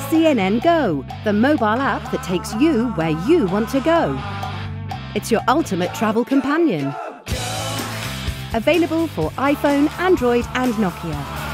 CNNGo, the mobile app that takes you where you want to go. It's your ultimate travel companion. Available for iPhone, Android and Nokia.